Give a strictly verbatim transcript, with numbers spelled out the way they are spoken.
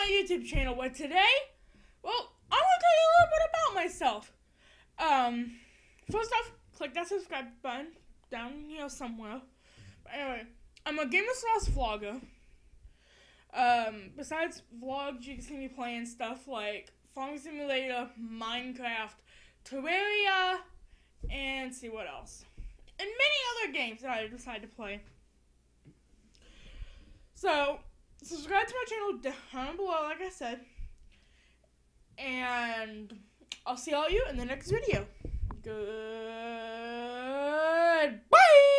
my YouTube channel, where today, well, I'm going to tell you a little bit about myself. Um, first off, click that subscribe button down here somewhere. But anyway, I'm a gamer slash vlogger. Um, besides vlogs, you can see me playing stuff like Farming Simulator, Minecraft, Terraria, and see what else. And many other games that I decided to play. So, subscribe to my channel down below, like I said. And I'll see all of you in the next video. Goodbye!